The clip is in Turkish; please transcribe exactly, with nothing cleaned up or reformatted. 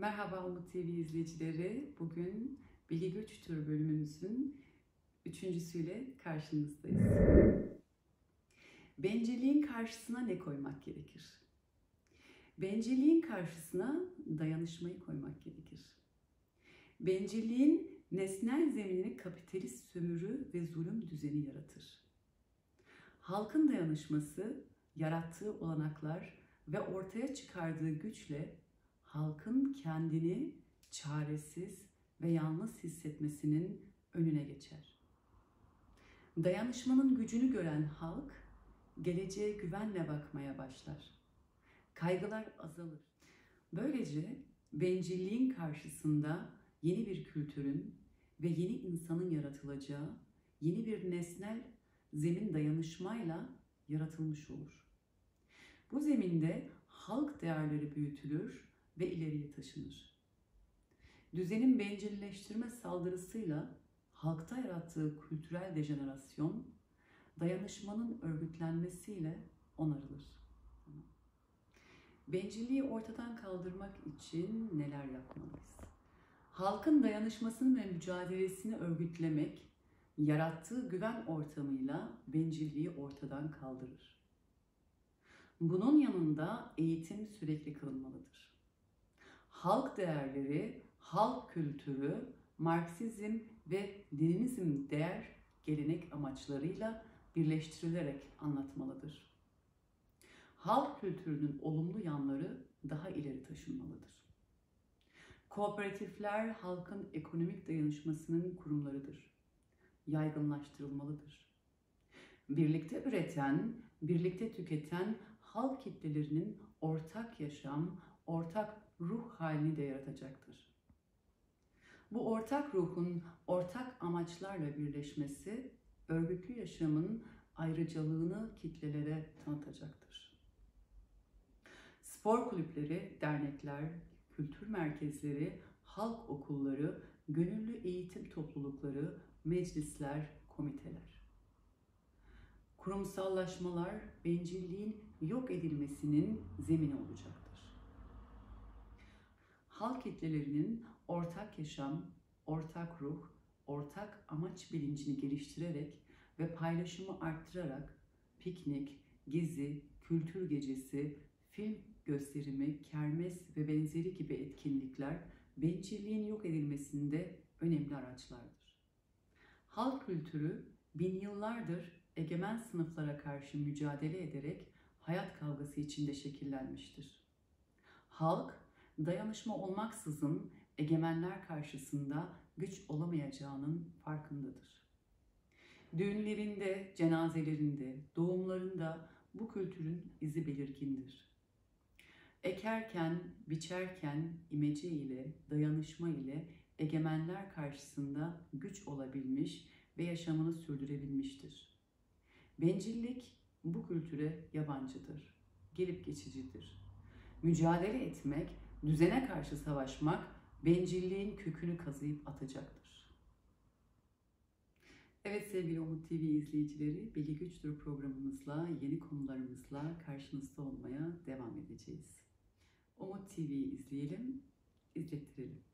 Merhaba Umut T V izleyicileri. Bugün Bilgi Güçtür bölümümüzün üçüncüsüyle karşınızdayız. Bencilliğin karşısına ne koymak gerekir? Bencilliğin karşısına dayanışmayı koymak gerekir. Bencilliğin nesnel zeminini kapitalist sömürü ve zulüm düzeni yaratır. Halkın dayanışması, yarattığı olanaklar ve ortaya çıkardığı güçle halkın kendini çaresiz ve yalnız hissetmesinin önüne geçer. Dayanışmanın gücünü gören halk, geleceğe güvenle bakmaya başlar. Kaygılar azalır. Böylece bencilliğin karşısında yeni bir kültürün ve yeni insanın yaratılacağı yeni bir nesnel zemin dayanışmayla yaratılmış olur. Bu zeminde halk değerleri büyütülür ve ileriye taşınır. Düzenin bencilleştirme saldırısıyla halkta yarattığı kültürel dejenerasyon, dayanışmanın örgütlenmesiyle onarılır. Bencilliği ortadan kaldırmak için neler yapmalıyız? Halkın dayanışmasını ve mücadelesini örgütlemek, yarattığı güven ortamıyla bencilliği ortadan kaldırır. Bunun yanında eğitim sürekli kılınmalıdır. Halk değerleri, halk kültürü, Marksizm ve Leninizm değer, gelenek amaçlarıyla birleştirilerek anlatmalıdır. Halk kültürünün olumlu yanları daha ileri taşınmalıdır. Kooperatifler halkın ekonomik dayanışmasının kurumlarıdır. Yaygınlaştırılmalıdır. Birlikte üreten, birlikte tüketen halk kitlelerinin ortak yaşam, ortak ruh halini de yaratacaktır. Bu ortak ruhun ortak amaçlarla birleşmesi, örgütlü yaşamın ayrıcalığını kitlelere tanıtacaktır. Spor kulüpleri, dernekler, kültür merkezleri, halk okulları, gönüllü eğitim toplulukları, meclisler, komiteler. Kurumsallaşmalar bencilliğin yok edilmesinin zemini olacaktır. Halk kitlelerinin ortak yaşam, ortak ruh, ortak amaç bilincini geliştirerek ve paylaşımı arttırarak piknik, gezi, kültür gecesi, film gösterimi, kermes ve benzeri gibi etkinlikler bencilliğin yok edilmesinde önemli araçlardır. Halk kültürü bin yıllardır egemen sınıflara karşı mücadele ederek hayat kavgası içinde şekillenmiştir. Halk, dayanışma olmaksızın egemenler karşısında güç olamayacağının farkındadır. Düğünlerinde, cenazelerinde, doğumlarında bu kültürün izi belirgindir. Ekerken, biçerken imece ile, dayanışma ile egemenler karşısında güç olabilmiş ve yaşamını sürdürebilmiştir. Bencillik bu kültüre yabancıdır, gelip geçicidir. Mücadele etmek, düzene karşı savaşmak, bencilliğin kökünü kazıyıp atacaktır. Evet sevgili Umut T V izleyicileri, Bilgi Güçtür programımızla, yeni konularımızla karşınızda olmaya devam edeceğiz. Umut T V'yi izleyelim, izlettirelim.